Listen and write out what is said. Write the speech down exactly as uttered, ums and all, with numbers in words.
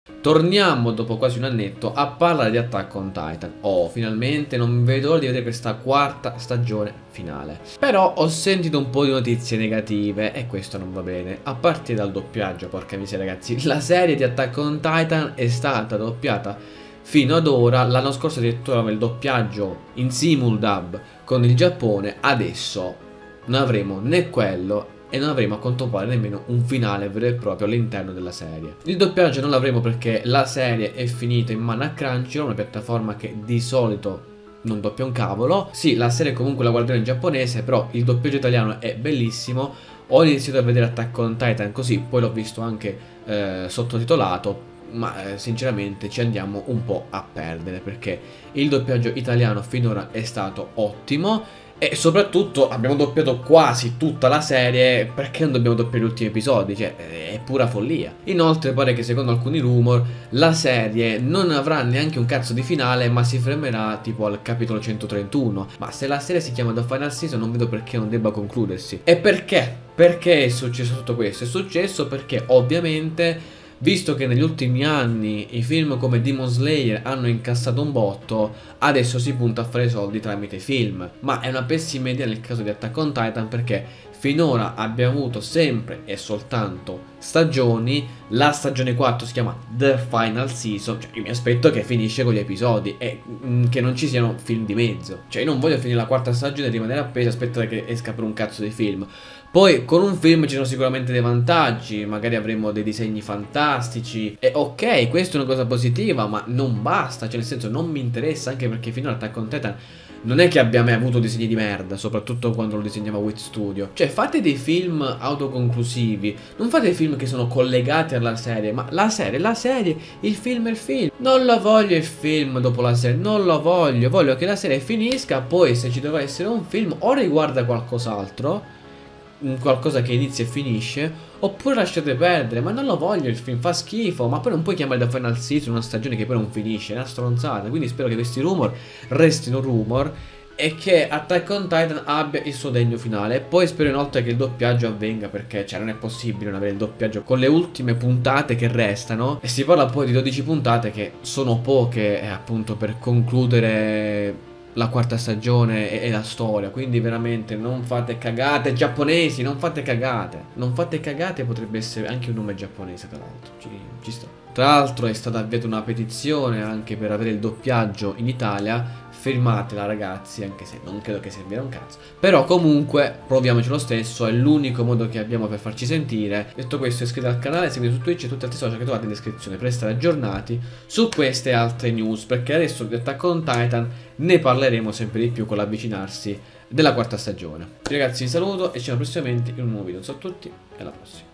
Torniamo dopo quasi un annetto a parlare di Attack on Titan. Oh, finalmente non vedo l'ora di vedere questa quarta stagione finale. Però ho sentito un po' di notizie negative e questo non va bene. A partire dal doppiaggio, porca miseria ragazzi. La serie di Attack on Titan è stata doppiata fino ad ora. L'anno scorso addirittura aveva il doppiaggio in simuldub con il Giappone. Adesso non avremo né quello e non avremo a quanto pare nemmeno un finale vero e proprio all'interno della serie. Il doppiaggio non l'avremo perché la serie è finita in mano a Crunchyroll, una piattaforma che di solito non doppia un cavolo. Sì, la serie comunque la guarderò in giapponese, però il doppiaggio italiano è bellissimo. Ho iniziato a vedere Attack on Titan così, poi l'ho visto anche eh, sottotitolato, ma eh, sinceramente ci andiamo un po' a perdere perché il doppiaggio italiano finora è stato ottimo. E soprattutto abbiamo doppiato quasi tutta la serie, perché non dobbiamo doppiare gli ultimi episodi? Cioè, è pura follia. Inoltre pare che secondo alcuni rumor la serie non avrà neanche un cazzo di finale, ma si fermerà tipo al capitolo centotrentuno. Ma se la serie si chiama The Final Season non vedo perché non debba concludersi. E perché? Perché è successo tutto questo? È successo perché ovviamente, visto che negli ultimi anni i film come Demon Slayer hanno incassato un botto, adesso si punta a fare soldi tramite film. Ma è una pessima idea nel caso di Attack on Titan perché finora abbiamo avuto sempre e soltanto stagioni. La stagione quattro si chiama The Final Season, cioè io mi aspetto che finisce con gli episodi e mm, che non ci siano film di mezzo. Cioè io non voglio finire la quarta stagione e rimanere appeso e aspettare che esca per un cazzo di film. Poi con un film ci sono sicuramente dei vantaggi, magari avremo dei disegni fantastici e ok, questa è una cosa positiva, ma non basta, cioè nel senso non mi interessa, anche perché finora Attack on Titan non è che abbia mai avuto disegni di merda, soprattutto quando lo disegnava Wit Studio. Cioè fate dei film autoconclusivi, non fate dei film che sono collegati alla serie, ma la serie, la serie, il film è il film. Non lo voglio il film dopo la serie, non lo voglio, voglio che la serie finisca, poi se ci doveva essere un film o riguarda qualcos'altro, qualcosa che inizia e finisce, oppure lasciate perdere. Ma non lo voglio il film, fa schifo. Ma poi non puoi chiamare The Final Season una stagione che poi non finisce, è una stronzata. Quindi spero che questi rumor restino rumor e che Attack on Titan abbia il suo degno finale. E poi spero inoltre che il doppiaggio avvenga, perché cioè non è possibile non avere il doppiaggio con le ultime puntate che restano. E si parla poi di dodici puntate, che sono poche eh, appunto per concludere la quarta stagione e, e la storia. Quindi veramente non fate cagate giapponesi, non fate cagate. Non fate cagate, potrebbe essere anche un nome giapponese tra l'altro, ci, ci sta. Tra l'altro è stata avviata una petizione anche per avere il doppiaggio in Italia. Firmatela ragazzi, anche se non credo che servirà un cazzo. Però comunque proviamoci lo stesso, è l'unico modo che abbiamo per farci sentire. Detto questo, iscrivetevi al canale, seguite su Twitch e tutti gli altri social che trovate in descrizione per essere aggiornati su queste altre news, perché adesso di Attack on Titan ne parleremo sempre di più con l'avvicinarsi della quarta stagione. Ragazzi vi saluto e ci vediamo prossimamente in un nuovo video. Ciao a tutti e alla prossima.